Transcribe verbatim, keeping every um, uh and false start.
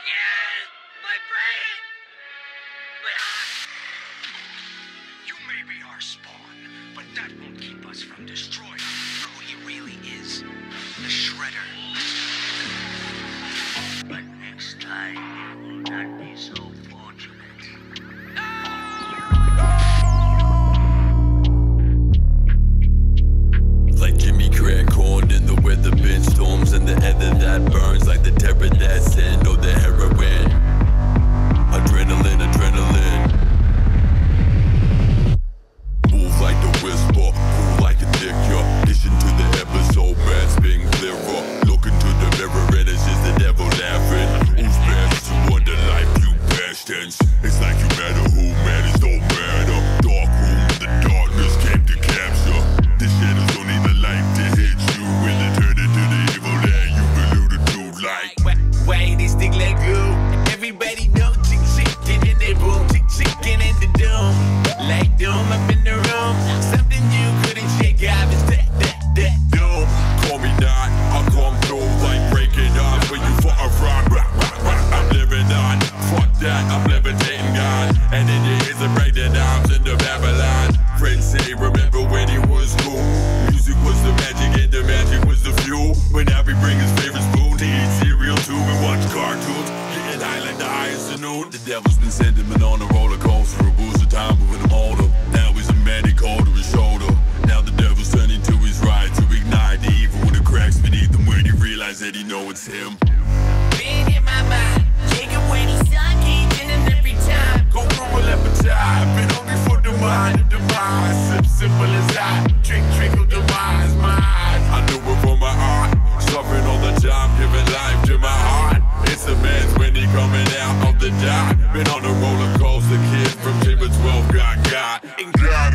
Yeah, my brain! My heart! You may be our spawn, but that won't keep us from destroying who he really is. The Shredder. But next time, it will not be so fortunate. Like Jimmy crack corn in the weather bin storms and the ether that burns like the terror that's in or the heroine. Adrenaline, adrenaline. Move like the whisper, cool like a dicker. Listen to the episode, man's being clearer. Look into the mirror and it's just the devil laughing. Who's best to wonder life, you bastards? It's like you matter who matters, don't matter. Dark room, the darkness came to capture. The shadows don't need the light to hit you. When they turn into the evil that you've alluded to, like why, why they stick like glue? Everybody know chick chicken in their room, chick chicken in the dome. Like doom up in the room. Something you couldn't shake off is that, that, that doom. call me not, I'll come through like breaking off when you for a run. I'm living on, fuck that, I'm levitating God. And in your ears are breaking arms into Babylon. Friends say, remember when he was cool? Music was the magic and the magic was the fuel. But now we bring his favorite spoon to eat cereal too and watch cartoons. Getting high like the highest of noon. The devil's been sending him on a roller coaster, a boost of time with him older. Now he's a man, he cold to his shoulder. Now the devil's turning to his right to ignite the evil in the cracks beneath him when he realizes that he know it's him. Been in my mind, Jacob when he's stuck, eating and every time. Go rumble appetite, been hungry for the mind of demise. Sim simple as I, drink, drink of demise, mine. I knew it from my heart, suffering all the time, giving life to my heart. It's a man's when he coming out of the dock. Been on a roller coaster, kid from ten to twelve, got got. And God